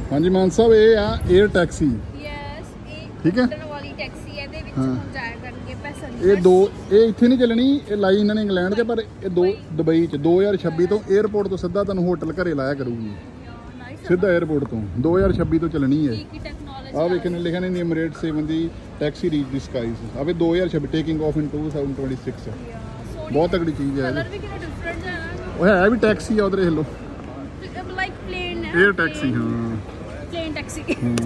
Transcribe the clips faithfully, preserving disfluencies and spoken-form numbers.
हाँ जी मान साहब ये आ एयर टैक्सी यस ठीक है वाली टैक्सी है दे विच हुन जाया करनगे पैसेंजर ये दो ये इत्थे नहीं चलनी ये लाई इन्होंने इंग्लैंड च पर ये दो दुबई च दो हज़ार छब्बी तो एयरपोर्ट तो सीधा तुहानूं होटल घरे लाया करूगी सीधा एयरपोर्ट तो दो हज़ार छब्बी तो चलनी है आ वेखने लिखा ने एमिरेट सेवन दी टैक्सी रीच द स्काईज अब दो हज़ार छब्बी taking off in two thousand twenty six है बहुत तगड़ी चीज़ है कलर भी कितना डिफरेंट है वो है भी टैक्सी है उधर हेलो लाइक प्लेन है एयर टैक्सी हाँ plane taxi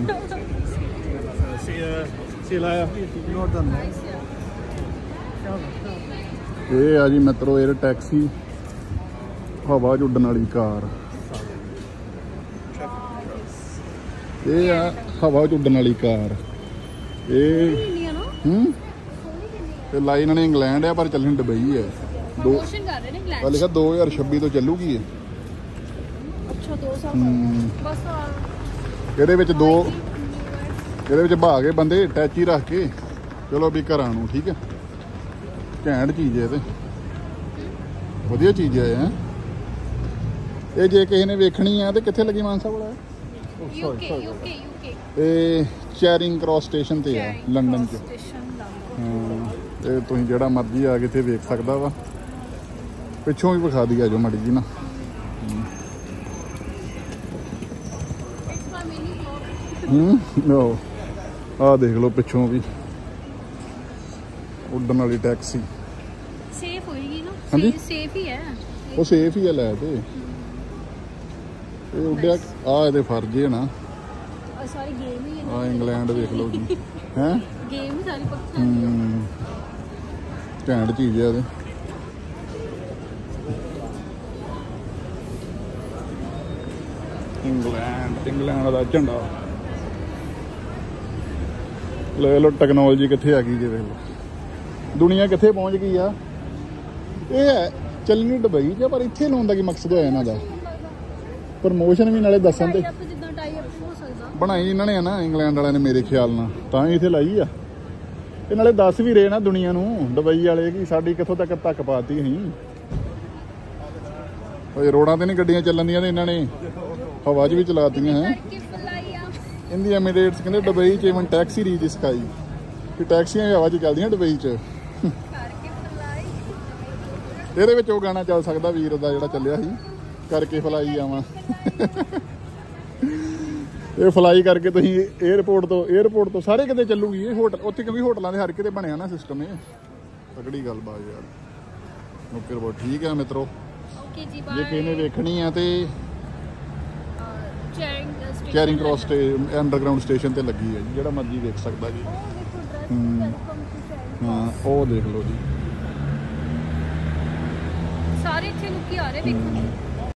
See you, see you later. You're done. ਇਹ ਆ ਜੀ ਮੈਟਰੋ 에ਅਰ ਟੈਕਸੀ ਹਵਾ 'ਚ ਉੱਡਣ ਵਾਲੀ ਕਾਰ ਇਹ ਆ ਹਵਾ 'ਚ ਉੱਡਣ ਵਾਲੀ ਕਾਰ ਇਹ ਹੂੰ ਤੇ ਲਾਈ ਇਹਨਾਂ ਨੇ ਇੰਗਲੈਂਡ ਆ ਪਰ ਚੱਲਣੀ ਦੁਬਈ ਹੈ ਦੋ ਆ ਲਿਖਿਆ ਦੋ ਹਜ਼ਾਰ ਛੱਬੀ ਤੋਂ ਚੱਲੂਗੀ ਇਹ ਅੱਛਾ ਦੋ ਸਾਲ ਬਸ ਇਹਦੇ ਵਿੱਚ ਦੋ ਇਹਦੇ ਵਿੱਚ ਭਾ ਕੇ ਬੰਦੇ ਟੈਚੀ ਰੱਖ ਕੇ ਚਲੋ ਵੀ ਘਰਾਂ ਨੂੰ ਠੀਕ ਹੈ ਘੈਂਟ ਚੀਜ਼ ਹੈ ਤੇ ਵਧੀਆ ਚੀਜ਼ ਹੈ ਹੈ ਇਹ ਜੇ ਕਿਸੇ ਨੇ ਵੇਖਣੀ ਆ ਤੇ ਕਿੱਥੇ ਲੱਗੀ ਮਾਨਸਾ ਵਾਲਾ ਯੂਕੇ ਯੂਕੇ ਯੂਕੇ ਇਹ ਚੈਰਿੰਗ ਕ੍ਰਾਸ ਸਟੇਸ਼ਨ ਤੇ ਆ ਲੰਡਨ ਚ ਹਾਂ ਇਹ ਤੁਸੀਂ ਜਿਹੜਾ ਮਰਜ਼ੀ ਆ ਕੇ ਇੱਥੇ ਵੇਖ ਸਕਦਾ ਵਾ ਪਿੱਛੋਂ ਵੀ ਵਿਖਾ ਦਿਆ ਜੋ ਮੜੀ ਜੀ ਨਾ ਹੂੰ ਨੋ ਆ ਦੇਖ ਲਓ ਪਿੱਛੋਂ ਵੀ ਉੱਡਣ ਵਾਲੀ ਟੈਕਸੀ ਸੇਫ ਹੋਏਗੀ ਨਾ ਹਾਂਜੀ ਸੇਫ ਹੀ ਹੈ ਉਹ ਸੇਫ ਹੀ ਹੈ ਲੈ ਤੇ ਇਹ ਉੱਡਿਆ ਆ ਇਹਦੇ ਫਰਜ਼ ਹੈ ਨਾ ਸਾਰੀ ਗੇਮ ਹੀ ਹੈ ਆ ਇੰਗਲੈਂਡ ਵੇਖ ਲਓ ਜੀ ਹੈ ਗੇਮ ਹੀ ਸਾਰੀ ਪਾਕਿਸਤਾਨ ਘੈਂਟ ਚੀਜ਼ ਹੈ ਇਹਦੇ ਇੰਗਲੈਂਡ ਇੰਗਲੈਂਡ ਦਾ ਝੰਡਾ ਲੈ ਲੋ ਟੈਕਨੋਲੋਜੀ ਕਿੱਥੇ ਆ ਗਈ ਜੇ ਵੇਖ ਲਓ ਦੁਨੀਆ ਕਿੱਥੇ ਪਹੁੰਚ ਗਈ ਆ ਇਹ ਹੈ ਚੱਲਣੀ ਦੁਬਈ 'ਚ ਪਰ ਇੱਥੇ ਲਾਉਣ ਦਾ ਕੀ ਮਕਸਦ ਹੋਇਆ ਇਹਨਾਂ ਦਾ ਪ੍ਰਮੋਸ਼ਨ ਵੀ ਨਾਲੇ ਦੱਸਣ ਤੇ ਬਣਾਈ ਇਹਨਾਂ ਨੇ ਆ ਨਾ ਇੰਗਲੈਂਡ ਵਾਲਿਆਂ ਨੇ ਮੇਰੇ ਖਿਆਲ ਨਾਲ ਤਾਂ ਹੀ ਇੱਥੇ ਲਾਈ ਆ ਇਹ ਨਾਲੇ ਦੱਸ ਵੀ ਰਹੇ ਨਾ ਦੁਨੀਆ ਨੂੰ ਦੁਬਈ ਵਾਲੇ ਕਿ ਸਾਡੀ ਕਿੱਥੋਂ ਤੱਕ ਧੱਕ ਪਾਤੀ ਅਸੀਂ ਉਹ ਰੋਡਾਂ ਤੇ ਨਹੀਂ ਗੱਡੀਆਂ ਚੱਲਣ ਦੀਆਂ ਤੇ ਇਹਨਾਂ ਨੇ ਹਵਾ 'ਚ ਵੀ ਚਲਾਤੀਆਂ ਹੈ ਇੰਡੀਆ ਐਮੀਰੇਟਸ ਕਹਿੰਦੇ ਦੁਬਈ 'ਚ ਇਵਨ ਟੈਕਸੀ ਰੀਚ ਸਕਾਈ ਕਿ ਟੈਕਸੀਆਂ ਹਵਾ 'ਚ ਚੱਲਦੀਆਂ ਦੁਬਈ 'ਚ ਇਹਦੇ ਵਿੱਚ ਉਹ ਗਾਣਾ ਚੱਲ ਸਕਦਾ ਵੀਰ ਦਾ ਜਿਹੜਾ ਚੱਲਿਆ ਸੀ ਕਰਕੇ ਫਲਾਈ ਆਵਾਂ ਇਹ ਫਲਾਈ ਕਰਕੇ ਤੁਸੀਂ 에ਅਰਪੋਰਟ ਤੋਂ 에ਅਰਪੋਰਟ ਤੋਂ ਸਾਰੇ ਕਿਤੇ ਚੱਲੂਗੀ ਇਹ ਹੋਟਲ ਉੱਥੇ ਕਿਉਂਕਿ ਹੋਟਲਾਂ ਦੇ ਹਰ ਕਿਤੇ ਬਣਿਆ ਨਾ ਸਿਸਟਮ ਇਹ ਤਕੜੀ ਗੱਲ ਬਾਤ ਯਾਰ ਓਕੇ ਬਹੁਤ ਠੀਕ ਹੈ ਮਿੱਤਰੋ ਓਕੇ ਜੀ ਜੇ ਕਿਸੇ ਨੇ ਵੇਖਣੀ ਆ ਤੇ ਚੈਰਿੰਗ ਚੈਰਿੰਗ ਕ੍ਰਾਸ ਤੇ ਅੰਡਰਗਰਾਉਂਡ ਸਟੇਸ਼ਨ ਤੇ ਲੱਗੀ ਹੈ ਜੀ ਜਿਹੜਾ ਮਰਜ਼ੀ ਦੇਖ ਸਕਦਾ ਜੀ ਹਾਂ ਉਹ ਦੇਖ ਲਓ ਜੀ ਸਾਰੇ ਇੱਥੇ ਲੋਕੀ ਆ ਰਹੇ ਦੇਖੋ